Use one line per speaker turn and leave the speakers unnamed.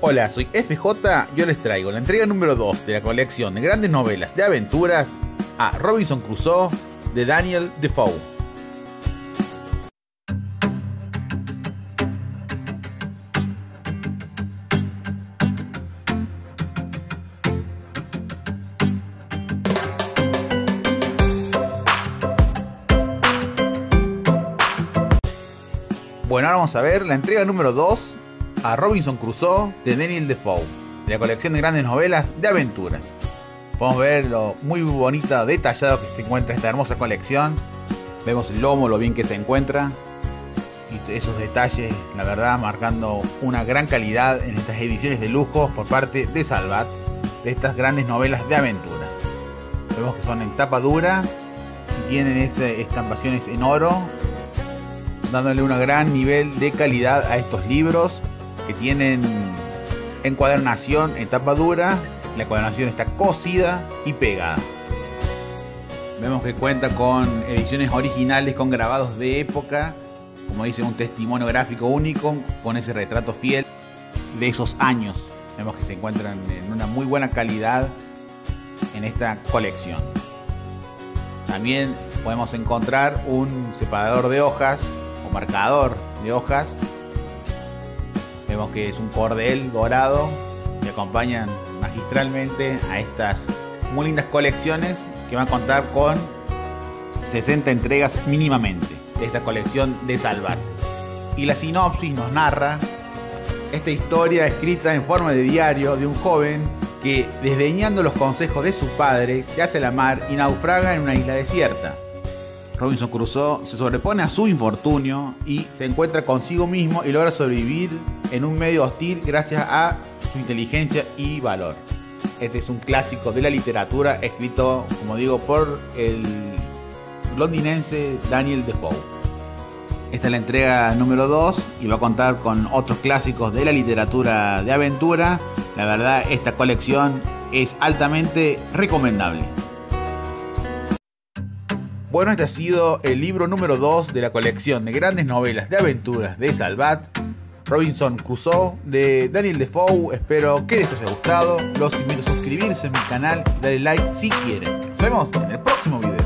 Hola, soy FJ y hoy les traigo la entrega número 2 de la colección de grandes novelas de aventuras a Robinson Crusoe de Daniel Defoe. Bueno, ahora vamos a ver la entrega número 2 a Robinson Crusoe de Daniel Defoe, de la colección de grandes novelas de aventuras. Podemos ver lo muy bonita, detallado que se encuentra esta hermosa colección. Vemos el lomo, lo bien que se encuentra. Y esos detalles, la verdad, marcando una gran calidad en estas ediciones de lujo por parte de Salvat, de estas grandes novelas de aventuras. Vemos que son en tapa dura y tienen estampaciones en oro, dándole un gran nivel de calidad a estos libros que tienen encuadernación en tapa dura. La encuadernación está cosida y pegada. Vemos que cuenta con ediciones originales con grabados de época, como dice, un testimonio gráfico único con ese retrato fiel de esos años. Vemos que se encuentran en una muy buena calidad en esta colección. También podemos encontrar un separador de hojas o marcador de hojas. Vemos que es un cordel dorado que acompañan magistralmente a estas muy lindas colecciones que van a contar con 60 entregas mínimamente de esta colección de Salvat. Y la sinopsis nos narra esta historia escrita en forma de diario de un joven que, desdeñando los consejos de su padre, se hace a la mar y naufraga en una isla desierta. Robinson Crusoe se sobrepone a su infortunio y se encuentra consigo mismo y logra sobrevivir en un medio hostil gracias a su inteligencia y valor. Este es un clásico de la literatura escrito, como digo, por el londinense Daniel Defoe. Esta es la entrega número 2 y va a contar con otros clásicos de la literatura de aventura. La verdad, esta colección es altamente recomendable. Bueno, este ha sido el libro número 2 de la colección de grandes novelas de aventuras de Salvat, Robinson Crusoe de Daniel Defoe. Espero que les haya gustado. Los invito a suscribirse a mi canal y darle like si quieren. Nos vemos en el próximo video.